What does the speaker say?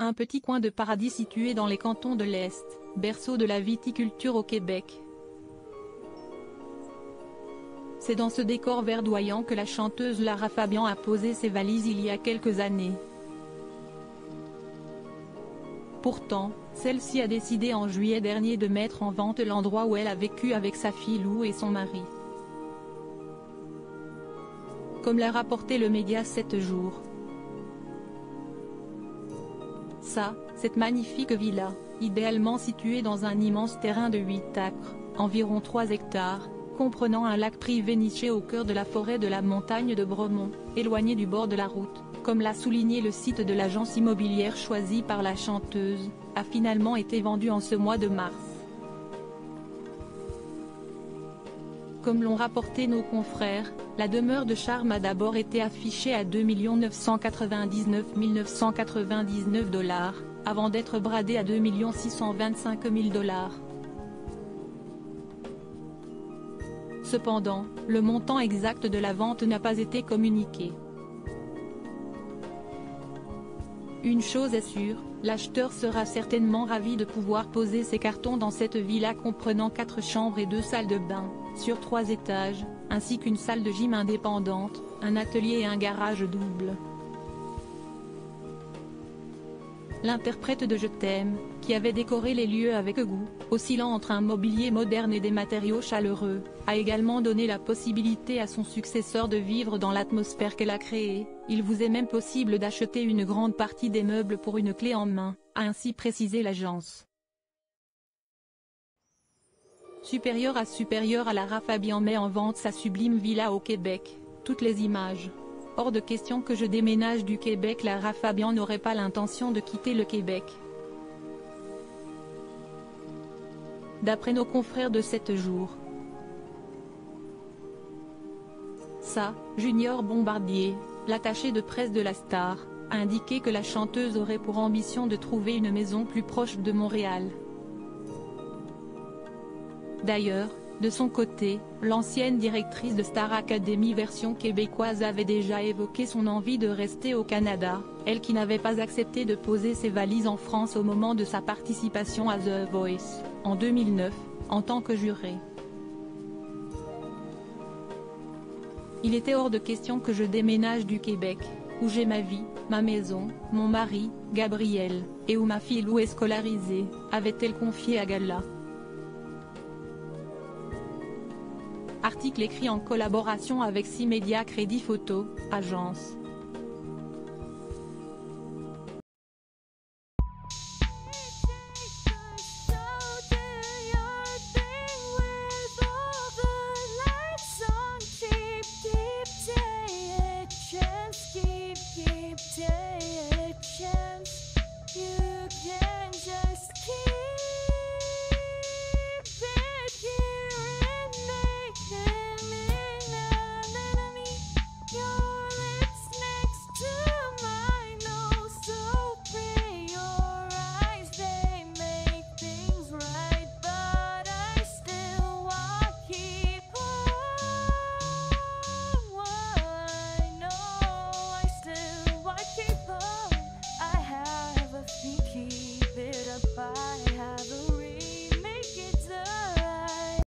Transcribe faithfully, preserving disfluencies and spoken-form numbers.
un petit coin de paradis situé dans les cantons de l'Est, berceau de la viticulture au Québec. C'est dans ce décor verdoyant que la chanteuse Lara Fabian a posé ses valises il y a quelques années. Pourtant, celle-ci a décidé en juillet dernier de mettre en vente l'endroit où elle a vécu avec sa fille Lou et son mari. Comme l'a rapporté le média sept jours. Ça, cette magnifique villa, idéalement située dans un immense terrain de huit acres, environ trois hectares, comprenant un lac privé niché au cœur de la forêt de la montagne de Bremont, éloigné du bord de la route, comme l'a souligné le site de l'agence immobilière choisie par la chanteuse, a finalement été vendu en ce mois de mars. Comme l'ont rapporté nos confrères, la demeure de charme a d'abord été affichée à deux millions neuf cent quatre-vingt-dix-neuf mille neuf cent quatre-vingt-dix-neuf dollars, avant d'être bradée à deux millions six cent vingt-cinq mille dollars. Cependant, le montant exact de la vente n'a pas été communiqué. Une chose est sûre, l'acheteur sera certainement ravi de pouvoir poser ses cartons dans cette villa comprenant quatre chambres et deux salles de bain, sur trois étages, ainsi qu'une salle de gym indépendante, un atelier et un garage double. L'interprète de Je t'aime, qui avait décoré les lieux avec goût, oscillant entre un mobilier moderne et des matériaux chaleureux, a également donné la possibilité à son successeur de vivre dans l'atmosphère qu'elle a créée. Il vous est même possible d'acheter une grande partie des meubles pour une clé en main, a ainsi précisé l'agence. Supérieure à supérieure à Lara Fabian met en vente sa sublime villa au Québec, toutes les images. Hors de question que je déménage du Québec. Lara Fabian n'aurait pas l'intention de quitter le Québec. D'après nos confrères de sept jours. Ça, Junior Bombardier, l'attaché de presse de la star, a indiqué que la chanteuse aurait pour ambition de trouver une maison plus proche de Montréal. D'ailleurs, de son côté, l'ancienne directrice de Star Academy version québécoise avait déjà évoqué son envie de rester au Canada, elle qui n'avait pas accepté de poser ses valises en France au moment de sa participation à The Voice, en deux mille neuf, en tant que jurée. Il était hors de question que je déménage du Québec, où j'ai ma vie, ma maison, mon mari, Gabriel, et où ma fille Lou est scolarisée, avait-elle confié à Gala. Article écrit en collaboration avec six médias Crédit Photo, agence.